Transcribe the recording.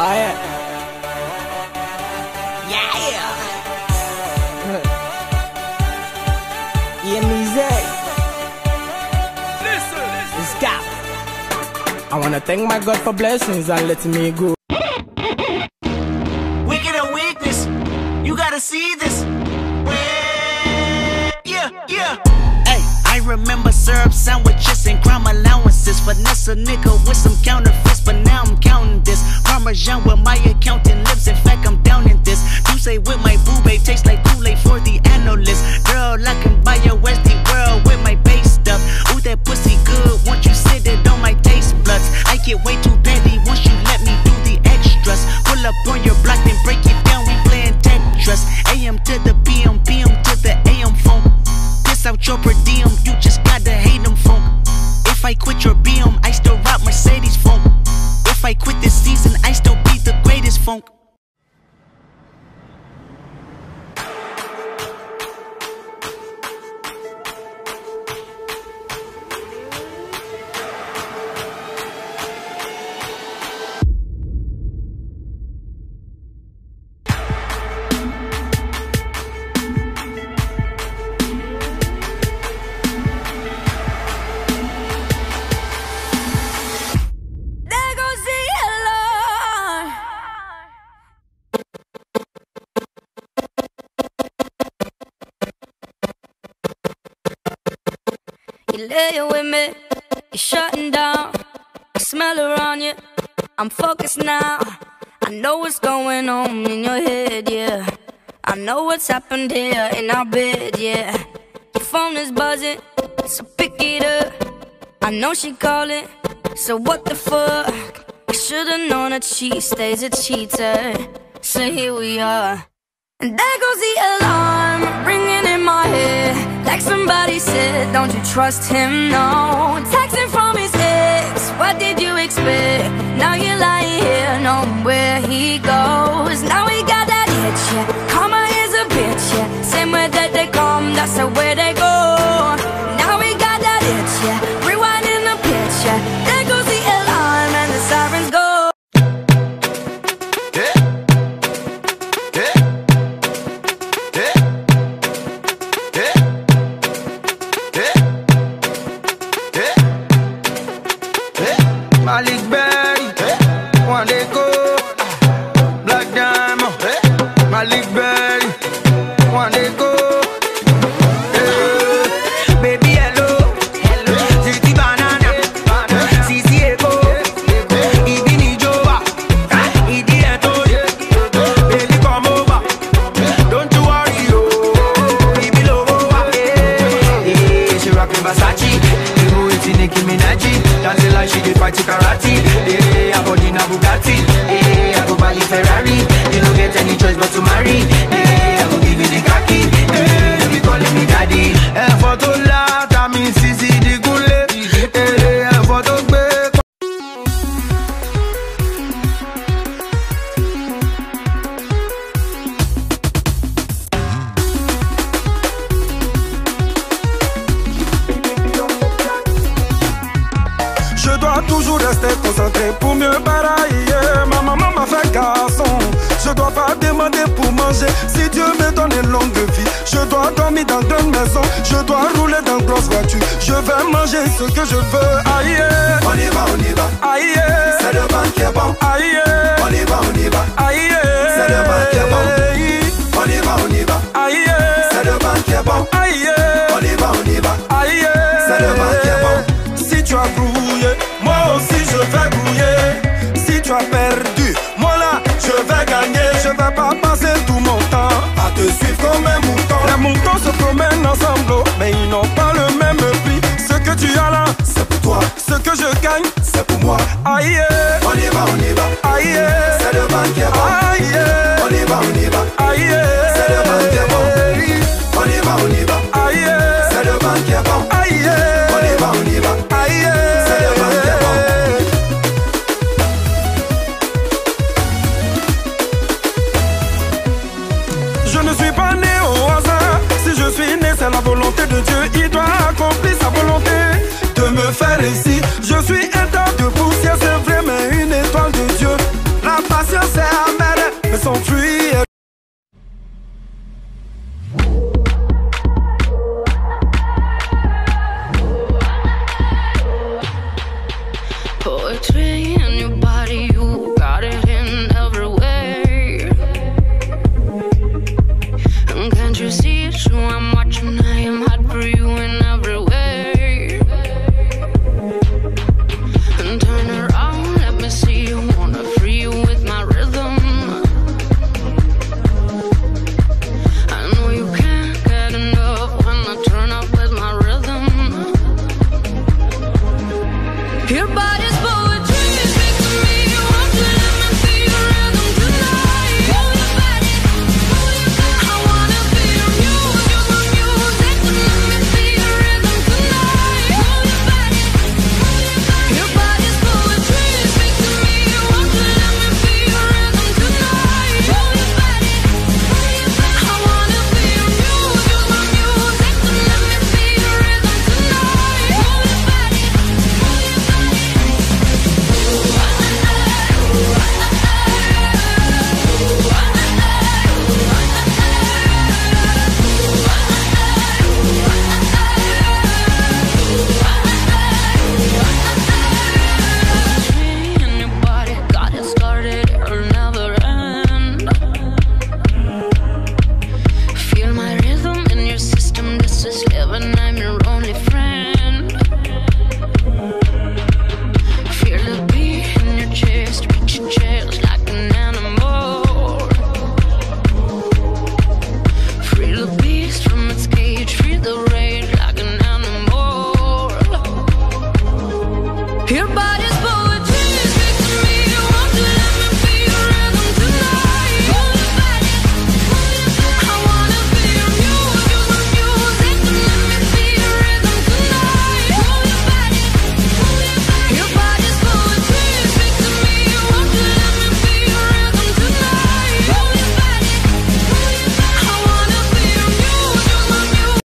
yeah. Listen. Let's go. I wanna thank my God for blessings and letting me go. Wicked or weakness, you gotta see this. Yeah. Hey, I remember syrup sandwiches and crime allowances. Finesse a nigga with some counterfeits, but now I'm counting this. Parmesan where my accountant lives, in fact I'm down in this. You say with my boo babe, tastes like Kool-Aid for the analyst. Girl, I can buy your Westie world with my base stuff. Ooh, that pussy good, once you sit it on my taste buds. I get way too petty once you let me do the extras. Pull up on your block, then break it down, we playing Tetris. AM to the PM, PM to the AM phone. Piss out your per diem, you just gotta hate them funk. If I quit your BM, I still rock Mercedes funk. If I quit this season, I still be the greatest funk. You lay with me, you're shutting down. I smell around you, I'm focused now. I know what's going on in your head, yeah. I know what's happened here in our bed, yeah. Your phone is buzzing, so pick it up. I know she calling, so what the fuck? I should've known that she stays a cheater. So here we are. And there goes the alarm, ringing in my head. Like somebody said, don't you trust him, no. Texting from his ex, what did you expect? Now you're lying here, knowing where he goes. Now we got that itch, yeah. Karma is a bitch, yeah. Same way that they come, that's the way they go. Now we got that itch, yeah. Rewinding the picture. There goes the alarm and the sirens go. Malik Berry, one day go, Black Diamond, Malik Berry, one day go. Baby hello, Titi Banana, Sisi Eko, Ibini Joa, Idi Eto, baby come over, don't you worry yo, baby Lovoa. She rockin' Versace, you eating Nicki Minaj. Dancing like she did fight karate. Yeah, I body na Bugatti. Yeah, I go buy you Ferrari. You don't get any choice but to marry. Yeah, I go give you the khaki. Yeah, you be calling me daddy. Photo la, that means Sisi di Gule. Yeah, photo gbe. Je dois toujours rester concentré pour mieux barailler. Ma maman m'a fait garçon. Je dois pas demander pour manger. Si Dieu me donne une longue vie, je dois dormir dans grande maison. Je dois rouler dans grosse voiture. Je vais manger ce que je veux. Aïe, On y va. aïe, C'est le vent qui est bon. aïe, On y va. aïe, C'est le vent qui est bon. On y va. aïe, C'est le vent qui est bon. aïe, On y va. aïe. C'est le vent qui est bon. Si tu as brouillé, moi aussi je vais brouiller. Si tu as perdu, moi là je vais gagner. Je vais pas passer tout mon temps à te suivre comme un mouton. Les moutons se promènent ensemble, mais ils n'ont pas le même prix. Ce que tu as là, C'est pour toi, ce que je gagne, c'est pour moi. aïe, On y va. aïe, C'est le vent qui est bon. aïe, am your only friend. Feel the beat in your chest, reach your chest like an animal. Free the beast from its cage, free the rage like an animal. Hereby